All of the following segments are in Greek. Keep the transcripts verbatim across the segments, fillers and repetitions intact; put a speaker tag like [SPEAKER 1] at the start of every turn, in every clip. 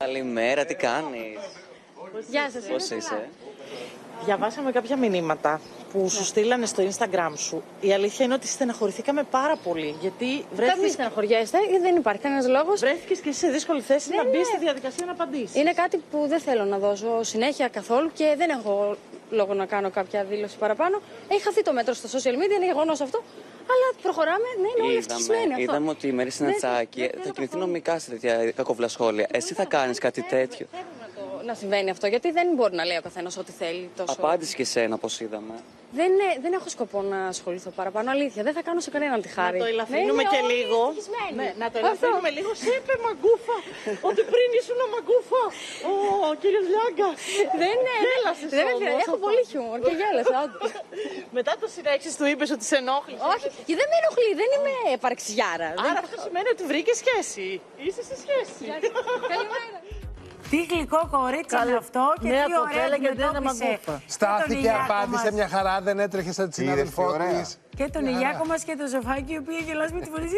[SPEAKER 1] Καλημέρα, τι κάνεις?
[SPEAKER 2] Γεια σας.
[SPEAKER 1] Πώς είσαι?
[SPEAKER 3] Διαβάσαμε κάποια μηνύματα που σου στείλανε στο Instagram σου. Η αλήθεια είναι ότι στεναχωρηθήκαμε πάρα πολύ. Γιατί
[SPEAKER 2] Μην
[SPEAKER 3] βρέθηκες,
[SPEAKER 2] στεναχωριέστε, δεν υπάρχει κανένας λόγος.
[SPEAKER 3] βρέθηκες και εσύ σε δύσκολη θέση
[SPEAKER 2] Ναι,
[SPEAKER 3] να μπει
[SPEAKER 2] ναι.
[SPEAKER 3] στη διαδικασία να απαντήσεις.
[SPEAKER 2] Είναι κάτι που δεν θέλω να δώσω συνέχεια καθόλου και δεν έχω λόγο να κάνω κάποια δήλωση παραπάνω. Έχει χαθεί το μέτρο στα social media, είναι γεγονός αυτό. Αλλά προχωράμε, ναι, είναι όλοι ευτυχισμένοι αυτό.
[SPEAKER 1] είδαμε ότι η Μερίση Νατσάκη
[SPEAKER 2] δεν
[SPEAKER 1] θα
[SPEAKER 2] θέλω
[SPEAKER 1] κινηθεί
[SPEAKER 2] καθόλου.
[SPEAKER 1] νομικά σε τέτοια κακόβουλα σχόλια. Εσύ θα κάνεις κάτι τέτοιο?
[SPEAKER 2] Θέλω να, το, να συμβαίνει αυτό, γιατί δεν μπορεί να λέει ο καθένας ό,τι θέλει τόσο.
[SPEAKER 1] Απάντησε και εσένα, όπως είδαμε.
[SPEAKER 2] Δεν, ε, δεν έχω σκοπό να ασχοληθώ παραπάνω, αλήθεια. Δεν θα κάνω σε κανέναν τη χάρη.
[SPEAKER 3] Να το ελαφρύνουμε
[SPEAKER 2] Ναι, είναι
[SPEAKER 3] και
[SPEAKER 2] όλοι
[SPEAKER 3] λίγο.
[SPEAKER 2] ευτυχισμένοι.
[SPEAKER 3] Ναι, να το ελαφρύνουμε λίγο. Σε είπε μαγκούφα. Ότι πριν ήσουν μαγκούφα. Ω, κύριε Λιάγκα.
[SPEAKER 2] Δεν είναι.
[SPEAKER 3] Γέλασες
[SPEAKER 2] Δεν με
[SPEAKER 3] όμως,
[SPEAKER 2] πειράζει. Έχω
[SPEAKER 3] αυτό.
[SPEAKER 2] πολύ χιούμορ και γέλασα, όντως.
[SPEAKER 3] Μετά το συνέχισε του είπε ότι σε ενόχλησε.
[SPEAKER 2] Όχι, και δεν με ενοχλεί, δεν είμαι επαρξιάρα.
[SPEAKER 3] Άρα αυτό σημαίνει ότι βρήκε σχέση. Είσαι σε σχέση.
[SPEAKER 2] Καλημέρα.
[SPEAKER 4] Τι γλυκό κορίτσι είναι αυτό και
[SPEAKER 3] νέα
[SPEAKER 4] τι ωραία
[SPEAKER 3] κοπέλα και δεν είναι
[SPEAKER 4] αντιμετώπισε
[SPEAKER 3] μαγκούφα.
[SPEAKER 4] και τον
[SPEAKER 5] Στάθηκε,
[SPEAKER 4] Ηλιάκο
[SPEAKER 5] απάντησε
[SPEAKER 4] μας.
[SPEAKER 5] μια χαρά, δεν έτρεχε σαν τη συνάδελφό
[SPEAKER 6] ωραία.
[SPEAKER 5] τη.
[SPEAKER 4] Και τον Ηλιάκο μας και τον Ζωφάκη, οι οποίοι γελάς με τη φωνή.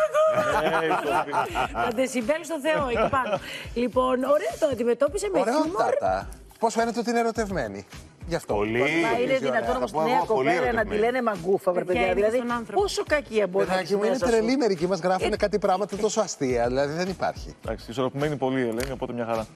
[SPEAKER 4] Τα δεσιμπέλ στο Θεό, εκεί πάνω. Λοιπόν, ωραία, το αντιμετώπισε με χιούμορ.
[SPEAKER 5] Ωραιότατα. Πώ φαίνεται ότι είναι ερωτευμένη. Γι' αυτό.
[SPEAKER 6] Πολύ.
[SPEAKER 3] Μα είναι δυνατόν όμω τη νέα κοπέλα να τη λένε μαγκούφα, βρε παιδιά.
[SPEAKER 4] είναι
[SPEAKER 3] Δηλαδή,
[SPEAKER 4] στον άνθρωπο.
[SPEAKER 3] πόσο κακία μπορεί να
[SPEAKER 5] Παιδάκι
[SPEAKER 3] έχει
[SPEAKER 5] μου, είναι
[SPEAKER 3] μέσα σου.
[SPEAKER 5] τρελή μερικοί μα γράφουν κάτι πράγματα τόσο αστεία. Δηλαδή δεν υπάρχει.
[SPEAKER 7] Εντάξει, ισορροπημένη πολύ η Ελένη, οπότε μια χαρά.